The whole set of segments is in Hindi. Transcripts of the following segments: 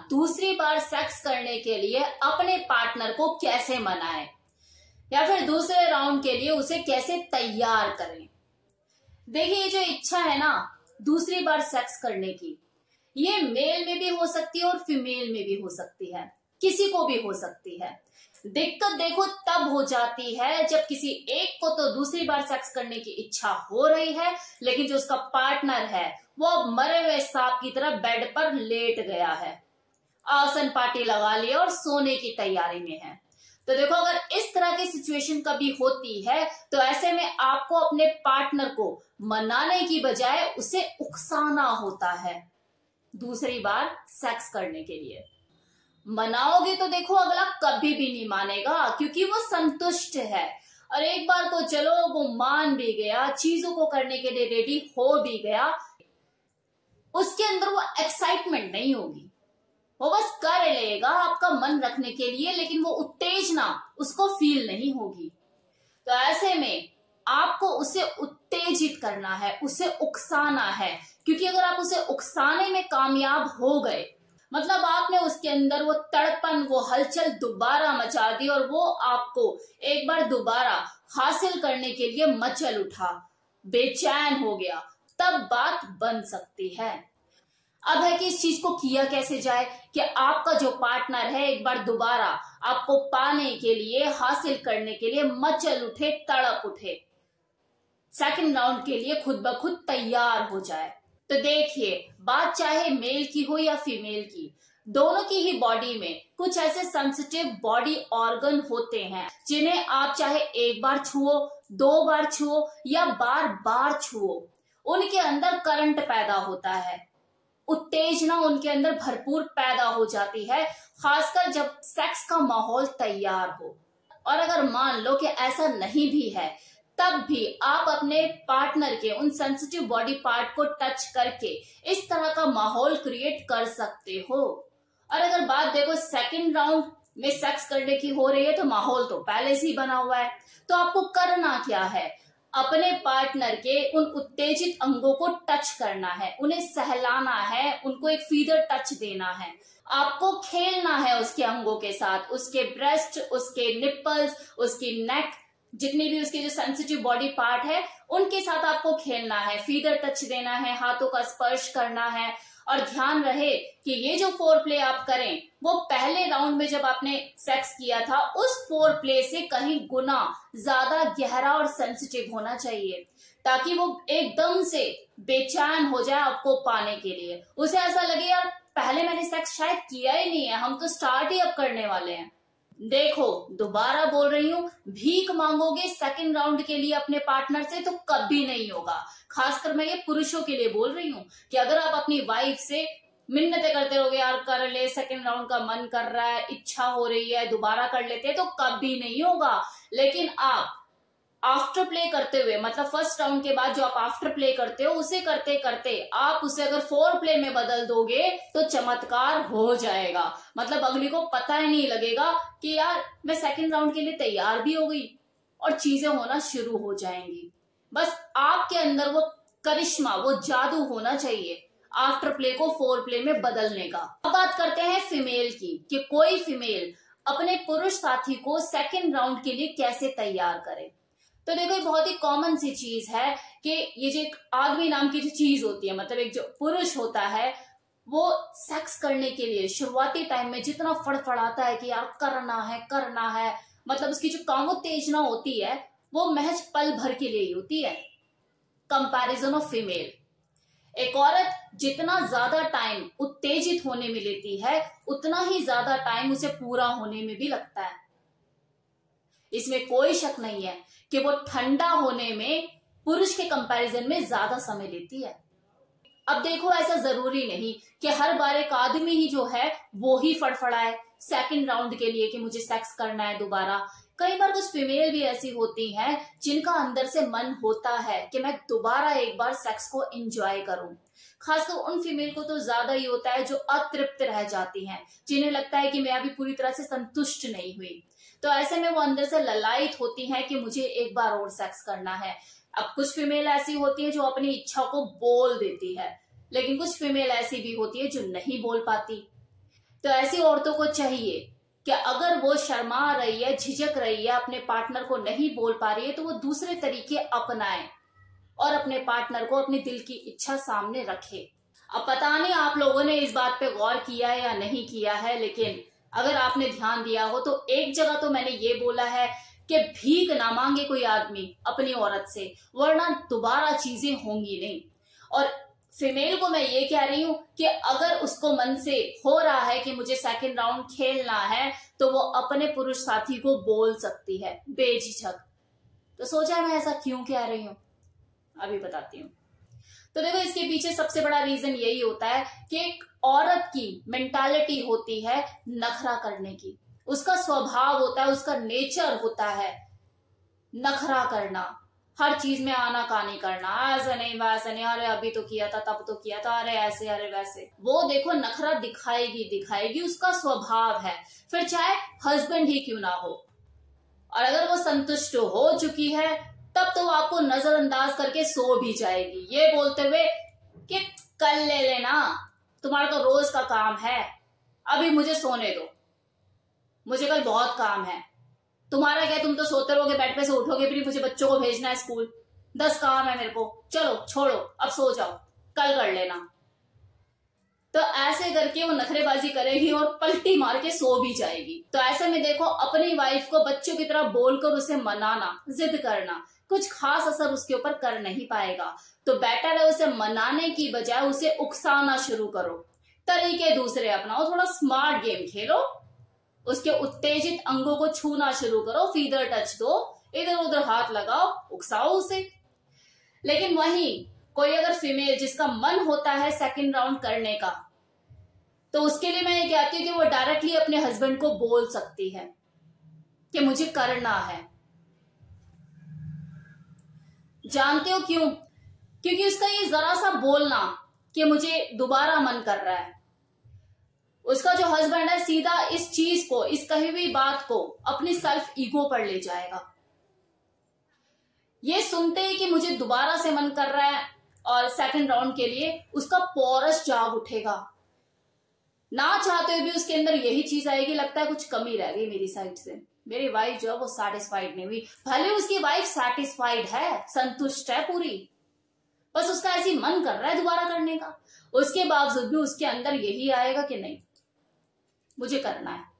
दूसरी बार सेक्स करने के लिए अपने पार्टनर को कैसे मनाएं या फिर दूसरे राउंड के लिए उसे कैसे तैयार करें। देखिए, ये जो इच्छा है ना दूसरी बार सेक्स करने की, ये मेल में भी हो सकती है और फीमेल में भी हो सकती है, किसी को भी हो सकती है। दिक्कत देखो तब हो जाती है जब किसी एक को तो दूसरी बार सेक्स करने की इच्छा हो रही है, लेकिन जो उसका पार्टनर है वो अब मरे हुए सांप की तरह बेड पर लेट गया है, आसन पार्टी लगा लिया और सोने की तैयारी में है। तो देखो, अगर इस तरह की सिचुएशन कभी होती है तो ऐसे में आपको अपने पार्टनर को मनाने की बजाय उसे उकसाना होता है दूसरी बार सेक्स करने के लिए। मनाओगे तो देखो अगला कभी भी नहीं मानेगा, क्योंकि वो संतुष्ट है। और एक बार तो चलो वो मान भी गया, चीजों को करने के लिए रेडी हो भी गया, उसके अंदर वो एक्साइटमेंट नहीं होगी, वो बस कर लेगा आपका मन रखने के लिए, लेकिन वो उत्तेजना उसको फील नहीं होगी। तो ऐसे में आपको उसे उत्तेजित करना है, उसे उकसाना है, क्योंकि अगर आप उसे उकसाने में कामयाब हो गए मतलब आपने उसके अंदर वो तड़पन, वो हलचल दोबारा मचा दी और वो आपको एक बार दोबारा हासिल करने के लिए मचल उठा, बेचैन हो गया, तब बात बन सकती है। अब है कि इस चीज को किया कैसे जाए कि आपका जो पार्टनर है एक बार दोबारा आपको पाने के लिए, हासिल करने के लिए मचल उठे, तड़प उठे, सेकंड राउंड के लिए खुद ब खुद तैयार हो जाए। तो देखिए, बात चाहे मेल की हो या फीमेल की, दोनों की ही बॉडी में कुछ ऐसे सेंसिटिव बॉडी ऑर्गन होते हैं जिन्हें आप चाहे एक बार छुओ, 2 बार छुओ या बार बार छुओ, उनके अंदर करंट पैदा होता है, उत्तेजना उनके अंदर भरपूर पैदा हो जाती है, खासकर जब सेक्स का माहौल तैयार हो। और अगर मान लो कि ऐसा नहीं भी है, तब भी आप अपने पार्टनर के उन सेंसिटिव बॉडी पार्ट को टच करके इस तरह का माहौल क्रिएट कर सकते हो। और अगर बात देखो सेकंड राउंड में सेक्स करने की हो रही है तो माहौल तो पहले से ही बना हुआ है, तो आपको करना क्या है, अपने पार्टनर के उन उत्तेजित अंगों को टच करना है, उन्हें सहलाना है, उनको एक फीदर टच देना है, आपको खेलना है उसके अंगों के साथ, उसके ब्रेस्ट, उसके निप्पल्स, उसकी नेक, जितनी भी उसके जो सेंसिटिव बॉडी पार्ट है उनके साथ आपको खेलना है, फीदर टच देना है, हाथों का स्पर्श करना है। और ध्यान रहे कि ये जो फोर प्ले आप करें वो पहले राउंड में जब आपने सेक्स किया था उस फोर प्ले से कहीं गुना ज्यादा गहरा और सेंसिटिव होना चाहिए, ताकि वो एकदम से बेचैन हो जाए आपको पाने के लिए, उसे ऐसा लगे यार पहले मैंने सेक्स शायद किया ही नहीं है, हम तो स्टार्ट ही अब करने वाले हैं। देखो, दोबारा बोल रही हूँ, भीख मांगोगे सेकंड राउंड के लिए अपने पार्टनर से तो कभी नहीं होगा। खासकर मैं ये पुरुषों के लिए बोल रही हूँ कि अगर आप अपनी वाइफ से मिन्नतें करते रहोगे, यार कर ले, सेकंड राउंड का मन कर रहा है, इच्छा हो रही है, दोबारा कर लेते हैं, तो कभी नहीं होगा। लेकिन आप आफ्टर प्ले करते हुए, मतलब फर्स्ट राउंड के बाद जो आप आफ्टर प्ले करते हो, उसे करते करते आप उसे अगर फोर प्ले में बदल दोगे तो चमत्कार हो जाएगा। मतलब अगली को पता ही नहीं लगेगा कि यार मैं सेकंड राउंड के लिए तैयार भी हो गई, और चीजें होना शुरू हो जाएंगी। बस आपके अंदर वो करिश्मा, वो जादू होना चाहिए आफ्टर प्ले को फोर प्ले में बदलने का। अब बात करते हैं फीमेल की कि कोई फीमेल अपने पुरुष साथी को सेकंड राउंड के लिए कैसे तैयार करे। तो देखो, ये बहुत ही कॉमन सी चीज है कि ये जो एक आदमी नाम की जो चीज होती है, मतलब एक जो पुरुष होता है, वो सेक्स करने के लिए शुरुआती टाइम में जितना फड़फड़ाता है कि यार करना है, मतलब उसकी जो कामोत्तेजना होती है वो महज पल भर के लिए ही होती है, कंपैरिजन ऑफ फीमेल। एक औरत जितना ज्यादा टाइम उत्तेजित होने में लेती है उतना ही ज्यादा टाइम उसे पूरा होने में भी लगता है। इसमें कोई शक नहीं है कि वो ठंडा होने में पुरुष के कंपैरिजन में ज्यादा समय लेती है। अब देखो, ऐसा जरूरी नहीं कि हर बार एक आदमी ही जो है वो ही फड़फड़ाए सेकंड राउंड के लिए कि मुझे सेक्स करना है दोबारा। कई बार कुछ फीमेल भी ऐसी होती हैं जिनका अंदर से मन होता है कि मैं दोबारा एक बार सेक्स को एंजॉय करूं। खासकर उन फीमेल को तो ज्यादा ही होता है जो अतृप्त रह जाती हैं, जिन्हें लगता है कि मैं अभी पूरी तरह से संतुष्ट नहीं हुई। तो ऐसे में वो अंदर से ललायित होती हैं कि मुझे एक बार और सेक्स करना है। अब कुछ फीमेल ऐसी होती है जो अपनी इच्छा को बोल देती है, लेकिन कुछ फीमेल ऐसी भी होती है जो नहीं बोल पाती। तो ऐसी औरतों को चाहिए कि अगर वो शर्मा रही है, झिझक रही है, अपने पार्टनर को नहीं बोल पा रही है, तो वो दूसरे तरीके अपनाए और अपने पार्टनर को अपनी दिल की इच्छा सामने रखे। अब पता नहीं आप लोगों ने इस बात पे गौर किया है या नहीं किया है, लेकिन अगर आपने ध्यान दिया हो तो एक जगह तो मैंने ये बोला है कि भीख ना मांगे कोई आदमी अपनी औरत से, वरना दोबारा चीजें होंगी नहीं। और फीमेल को मैं ये कह रही हूं कि अगर उसको मन से हो रहा है कि मुझे सेकंड राउंड खेलना है, तो वो अपने पुरुष साथी को बोल सकती है बेझिझक। तो सोचा मैं ऐसा क्यों कह रही हूं, अभी बताती हूँ। तो देखो, इसके पीछे सबसे बड़ा रीजन यही होता है कि एक औरत की मेंटालिटी होती है नखरा करने की, उसका स्वभाव होता है, उसका नेचर होता है नखरा करना, हर चीज में आनाकानी करना, ऐसा नहीं वैसा नहीं, अरे अभी तो किया था, तब तो किया था, अरे ऐसे अरे वैसे। वो देखो नखरा दिखाएगी, उसका स्वभाव है, फिर चाहे हस्बैंड ही क्यों ना हो। और अगर वो संतुष्ट हो चुकी है तब तो वो आपको नजरअंदाज करके सो भी जाएगी, ये बोलते हुए कि कल ले लेना, तुम्हारा तो रोज का काम है, अभी मुझे सोने दो, मुझे कल बहुत काम है। तुम्हारा क्या, तुम तो सोते रहोगे, बेड पे से उठोगे फिर मुझे बच्चों को भेजना है स्कूल, 10 काम है मेरे को, चलो छोड़ो अब सो जाओ, कल कर लेना। तो ऐसे करके वो नखरेबाजी करेगी और पलटी मार के सो भी जाएगी। तो ऐसे में देखो, अपनी वाइफ को बच्चों की तरह बोलकर उसे मनाना, जिद करना, कुछ खास असर उसके ऊपर कर नहीं पाएगा। तो बेटर है उसे मनाने की बजाय उसे उकसाना शुरू करो, तरीके दूसरे अपनाओ, थोड़ा स्मार्ट गेम खेलो, उसके उत्तेजित अंगों को छूना शुरू करो, फीदर टच दो, इधर उधर हाथ लगाओ, उकसाओ उसे। लेकिन वहीं कोई अगर फीमेल जिसका मन होता है सेकंड राउंड करने का, तो उसके लिए मैं ये कहती हूँ कि वो डायरेक्टली अपने हस्बैंड को बोल सकती है कि मुझे करना है। जानते हो क्यों? क्योंकि उसका ये जरा सा बोलना कि मुझे दोबारा मन कर रहा है, उसका जो हस्बैंड है सीधा इस चीज को, इस कही हुई बात को अपनी सेल्फ ईगो पर ले जाएगा। ये सुनते ही कि मुझे दोबारा से मन कर रहा है और सेकंड राउंड के लिए, उसका पोरस जाग उठेगा, ना चाहते हुए भी उसके अंदर यही चीज आएगी, लगता है कुछ कमी रह गई मेरी साइड से, मेरी वाइफ जो है वो सेटिस्फाइड नहीं हुई। भले उसकी वाइफ सेटिस्फाइड है, संतुष्ट है पूरी, बस उसका ऐसी मन कर रहा है दोबारा करने का, उसके बावजूद भी उसके अंदर यही आएगा कि नहीं मुझे करना है।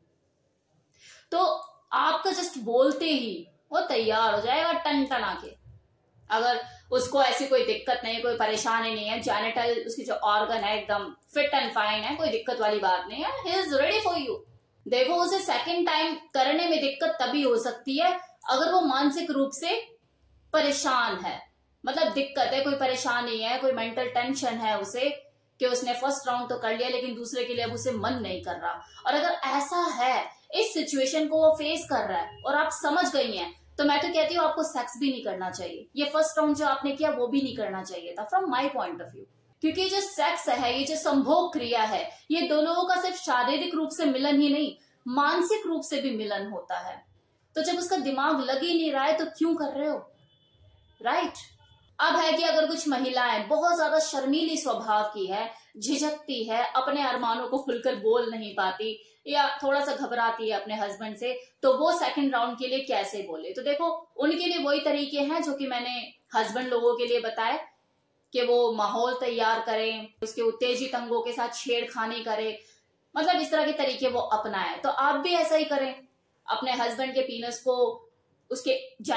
तो आपका जस्ट बोलते ही वो तैयार हो जाएगा टन टन आके। अगर उसको ऐसी कोई दिक्कत नहीं, कोई परेशानी नहीं है, जेनिटल उसकी जो ऑर्गन है एकदम फिट एंड फाइन है, कोई दिक्कत वाली बात नहीं है, he is ready for you. देखो, उसे सेकंड टाइम करने में दिक्कत तभी हो सकती है अगर वो मानसिक रूप से परेशान है, मतलब दिक्कत है, कोई परेशानी है, कोई मेंटल टेंशन है उसे कि उसने फर्स्ट राउंड तो कर लिया लेकिन दूसरे के लिए अब उसे मन नहीं कर रहा। और अगर ऐसा है, इस सिचुएशन को वो फेस कर रहा है और आप समझ गई हैं, तो मैं तो कहती हूँ आपको सेक्स भी नहीं करना चाहिए, ये फर्स्ट राउंड जो आपने किया वो भी नहीं करना चाहिए था from my point of view. क्योंकि जो सेक्स है, ये जो संभोग क्रिया है, ये दो लोगों का सिर्फ शारीरिक रूप से मिलन ही नहीं, मानसिक रूप से भी मिलन होता है। तो जब उसका दिमाग लग ही नहीं रहा है तो क्यों कर रहे हो, राइट? अब है कि अगर कुछ महिलाएं बहुत ज्यादा शर्मीली स्वभाव की है, झिझकती है, अपने अरमानों को खुलकर बोल नहीं पाती या थोड़ा सा घबराती है अपने हस्बैंड से, तो वो सेकंड राउंड के लिए कैसे बोले? तो देखो, उनके लिए वही तरीके हैं जो कि मैंने हस्बैंड लोगों के लिए बताए कि वो माहौल तैयार करें, उसके उत्तेजित अंगों के साथ छेड़खानी करें, मतलब इस तरह के तरीके वो अपनाएं। तो आप भी ऐसा ही करें, अपने हस्बैंड के पीनस को, उसके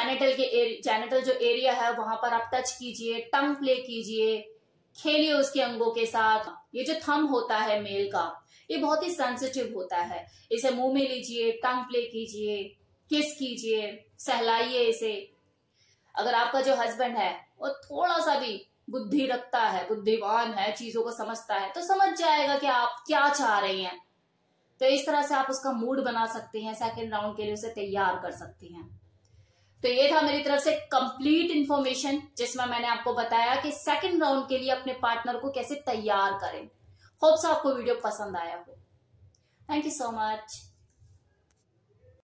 जेनिटल जो एरिया है वहां पर आप टच कीजिए, टंग प्ले कीजिए, खेलिए उसके अंगों के साथ। ये जो थंब होता है मेल का, ये बहुत ही सेंसिटिव होता है, इसे मुंह में लीजिए, टंग प्ले कीजिए, किस कीजिए, सहलाइए इसे। अगर आपका जो हस्बैंड है वो थोड़ा सा भी बुद्धि रखता है, बुद्धिमान है, चीजों को समझता है, तो समझ जाएगा कि आप क्या चाह रही हैं। तो इस तरह से आप उसका मूड बना सकती हैं, सेकंड राउंड के लिए उसे तैयार कर सकती हैं। तो ये था मेरी तरफ से कंप्लीट इंफॉर्मेशन, जिसमें मैंने आपको बताया कि सेकंड राउंड के लिए अपने पार्टनर को कैसे तैयार करें। होप्स आपको वीडियो पसंद आया हो। Thank you so much.